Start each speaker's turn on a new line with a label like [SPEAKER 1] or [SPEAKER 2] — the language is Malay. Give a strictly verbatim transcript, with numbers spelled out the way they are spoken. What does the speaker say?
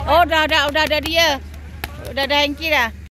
[SPEAKER 1] Oh dah dah udah ada dia. Udah ada hengki dah.